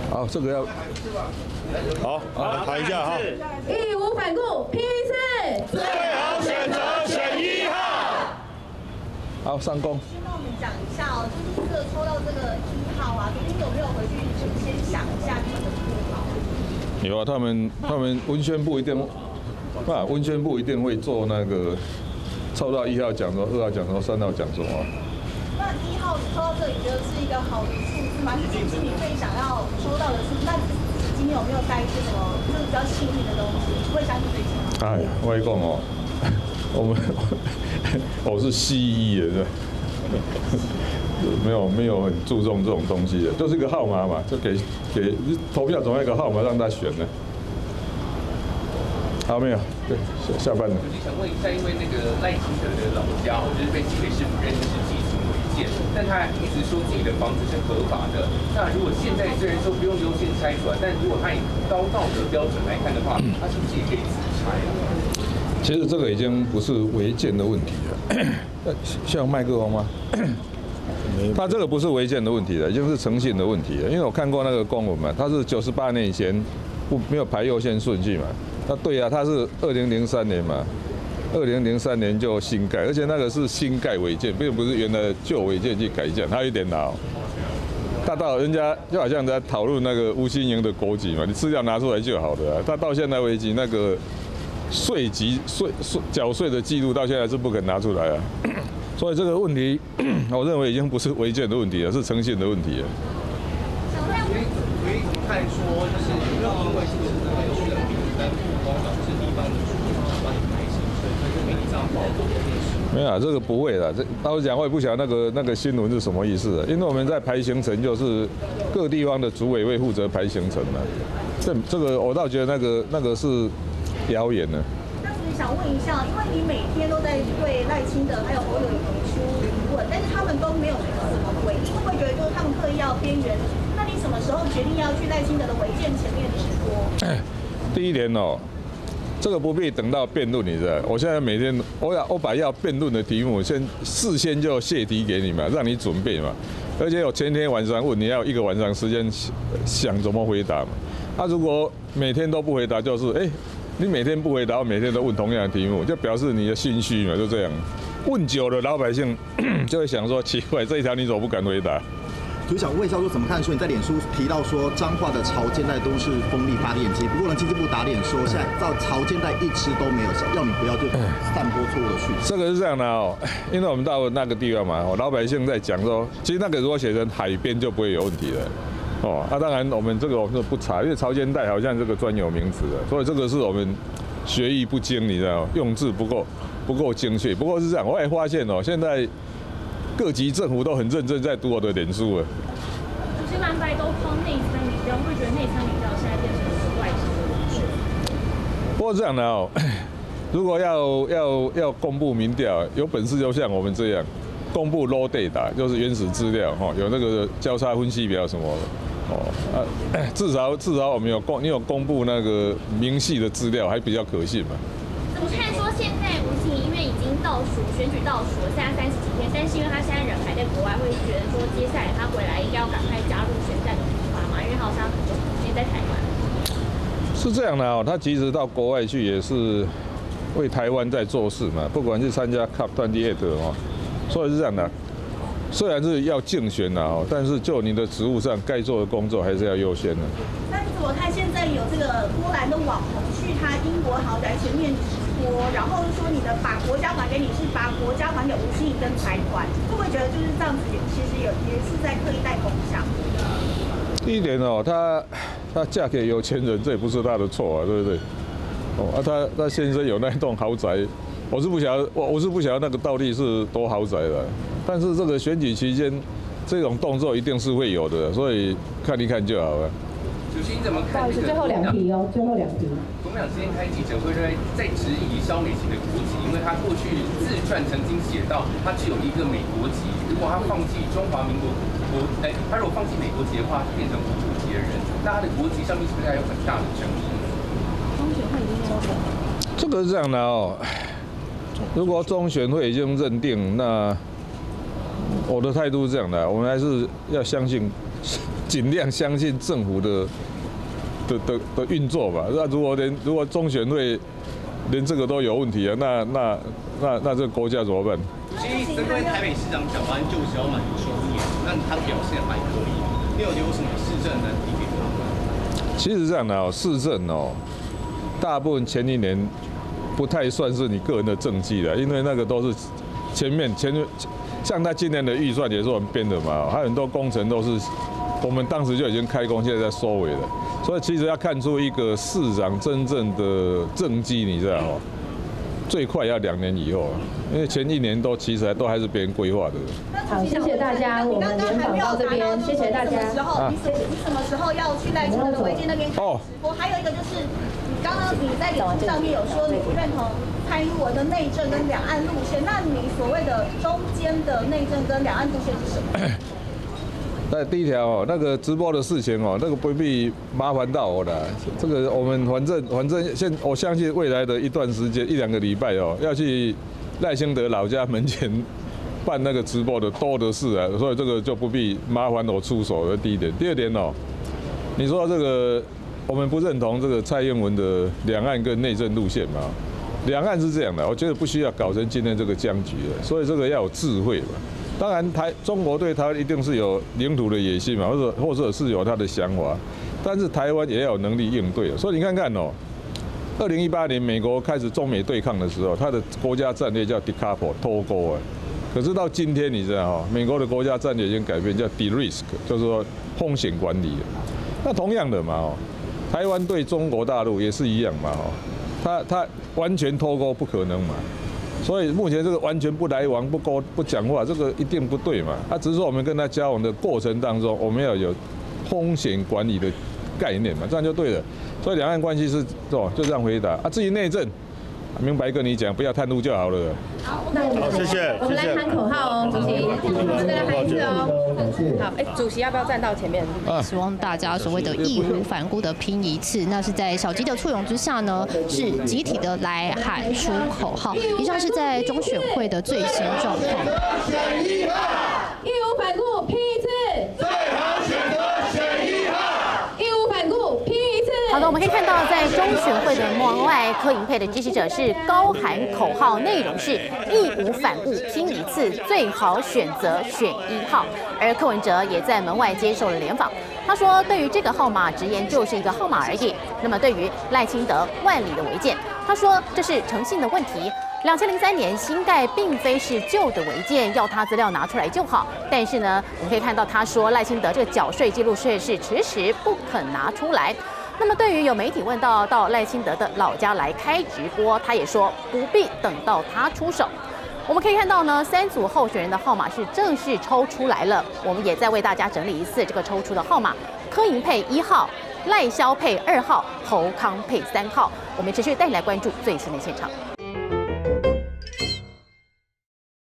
好，这个要好，谈一下哈。 义无反顾，批次， 最好选择选1号。 好，上工。 先帮我们讲一下哦，就是这个抽到这个1号啊，昨天有没有回去先想一下你们的不好？ 有啊，他们文宣部一定，文宣部一定会做那个抽到1号讲什么，2号讲什么，3号讲什么。 那1号抽到这里，觉得是一个好的数字吗？这是你最想要抽到的数字。那今天有没有带一些什么就是比较幸运的东西？会相信这些吗？ 哎，我跟你讲哦，我是西医的，没有很注重这种东西的，就是一个号码嘛，就给投票总要一个号码让他选的。好，没有，对，下班了。 我就想问一下，因为那个赖清德的老家，就是被新北市府认定是寄存违建，但他一直说自己的房子是合法的。那如果现在虽然说不用优先拆除，但如果他以高道德标准来看的话，他是不是也可以自拆啊？ 其实这个已经不是违建的问题了，像麦克风吗？他这个不是违建的问题了，已经是诚信的问题了。因为我看过那个公文嘛，他是98年以前没有排优先顺序嘛。那对啊，他是2003年嘛，2003年就新盖，而且那个是新盖违建，并不是原来旧违建去改建，他有点老。他到人家就好像在讨论那个吴欣盈的国籍嘛，你资料拿出来就好了啊。他到现在为止那个缴税的记录到现在是不肯拿出来啊。所以这个问题，我认为已经不是违建的问题了，是诚信的问题了。 所以怎么看说，就是有没有因为是有选民在光导致地方的主想帮你排行程，所以就没你这样报过这件事？ 没有啊，这个不会的。老实讲，我也不晓得那个新闻是什么意思的，因为我们在排行程就是各地方的主委会负责排行程嘛。这个我倒觉得那个是谣言呢。 想问一下，因为你每天都在对赖清德还有侯友宜提出疑问，但是他们都没有什么回应，会不会觉得就是他们刻意要边缘？那你什么时候决定要去赖清德的违建前面直播？ 第一点哦，这个不必等到辩论，你知道？我现在每天我把要辩论的题目事先就泄题给你嘛，让你准备嘛，而且我前天晚上问你要1个晚上时间想怎么回答嘛。他如果每天都不回答，就是你每天不回答，我每天都问同样的题目，就表示你的心虚嘛，就这样。问久了，老百姓就会想说，奇怪，这一条你怎么不敢回答？ 就想问一下，说怎么看？说你在脸书提到说，彰化的潮间带都是风力发电机，不过呢，经济部打脸说，现在到潮间带一支都没有，要你不要就散播错误的讯息。 这个是这样的哦，因为我们到那个地方嘛，老百姓在讲说，其实那个如果写成海边就不会有问题了。当然我们就不查，因为潮间带好像这个专有名词的，所以这个是我们学艺不精，你知道吗？用字不够精确。不过是这样，我也发现现在各级政府都很认真在读我的脸书了。 可是蓝白都靠内参民调，会觉得内参民调现在变成一个外形的问题。 不过这样的如果要公布民调，有本事就像我们这样公布 raw data， 就是原始资料有那个交叉分析表什么的。至少我们你有公布那个明细的资料，还比较可信嘛。 怎么看说现在吴欣盈因为已经选举倒数了，现在30几天，但是因为他现在人还在国外，会觉得说接下来他回来应该要赶快加入选战的步伐嘛，因为好像很多时间在台湾。 是这样的他其实到国外去也是为台湾在做事嘛，不管是参加 COP28 所以是这样的。虽然是要竞选但是就你的职务上该做的工作还是要优先的。 那你怎么看？现在有这个波兰的网红去他英国豪宅前面直播，然后说你的把国家还给你，是把国家还给吴欣盈跟财团，会不会觉得就是这样子？其实也是在刻意带风向。 第一点她嫁给有钱人，这也不是她的错对不对？她先生有那栋豪宅，我是不晓得那个到底是多豪宅的。但是这个选举期间，这种动作一定是会有的，所以看一看就好了。 主席你怎么看？ 不好意思，最后2题哦，最后2题。 国民党今天开记者会，在质疑萧美琴的国籍，因为她过去自传曾经写到，她只有一个美国籍，如果她放弃中华民国她如果放弃美国籍的话，就变成无国籍的人，那她的国籍上面是不是还有很大的争议？ 中选会已经说过。 这个是这样的如果中选会已经认定，那我的态度是这样的，我们还是要相信尽量相信政府的运作吧。那如果中选会连这个都有问题啊，那这个国家怎么办？ 其实针对台北市长蒋万安就职要满10年，那他表现还可以，你有什么市政的提给他？ 其实这样的哦，市政哦，大部分前1年不太算是你个人的政绩的，因为那个都是前面像他今年的预算也是我们编的嘛，还有很多工程都是我们当时就已经开工，现在在收尾了。所以其实要看出一个市长真正的政绩，你知道哦，最快要2年以后，因为前1年其实都还是别人规划的。 好，谢谢大家，我们联访到这边，谢谢大家。 你什么时候要去赖清德的违建那边直播？还有一个就是，刚刚你在脸书上面有说你不认同蔡英文的内政跟两岸路线，那你所谓的中间的内政跟两岸路线是什么？ 那第一条哦，那个直播的事情哦，那个不必麻烦到我的。这个我们反正我相信未来的一段时间1-2个礼拜哦，要去赖清德老家门前办那个直播的多的是啊，所以这个就不必麻烦我出手的第一点。第二点哦，你说这个我们不认同这个蔡英文的两岸跟内政路线嘛？两岸是这样的，我觉得不需要搞成今天这个僵局了，所以这个要有智慧嘛。当然，中国对台湾一定是有领土的野心嘛，或者是有他的想法，但是台湾也要有能力应对。所以你看看哦，2018年美国开始中美对抗的时候，它的国家战略叫 decouple 脱钩啊。可是到今天你知道哈，美国的国家战略已经改变，叫 de-risk， 就是说风险管理。那同样的嘛哦，台湾对中国大陆也是一样嘛哦，它完全脱钩不可能嘛。所以目前这个完全不来往、不讲话，这个一定不对嘛。只是说我们跟他交往的过程当中，我们要有风险管理的概念嘛，这样就对了。所以两岸关系是就这样回答。至于内政，明白跟你讲，不要贪污就好了。 好，那我们谢谢。 我们来喊口号哦，主席，再来喊一次哦。好，主席要不要站到前面？ 希望大家所谓的义无反顾的拼一次，那是在小鸡的簇拥之下呢，是集体的来喊出口号。以上是在中选会的最新状况。 义无反顾拼一次，最好选择选1号。义无反顾拼一次。 好的，我们可以看到，在中选会的门外，柯银配的支持者是高喊口号，内容是义无反顾拼一次，最好选择选1号。而柯文哲也在门外接受了联访，他说，对于这个号码，直言就是一个号码而已。那么对于赖清德万里的违建，他说这是诚信的问题。2003年新盖并非是旧的违建，要他资料拿出来就好。但是呢，我们可以看到他说赖清德这个缴税记录却是迟迟不肯拿出来。那么对于有媒体问到赖清德的老家来开直播，他也说不必等到他出手。我们可以看到呢，3组候选人的号码是正式抽出来了。我们也再为大家整理一次这个抽出的号码：柯银配1号，赖萧配2号，侯康配3号。我们持续带你来关注最新的现场。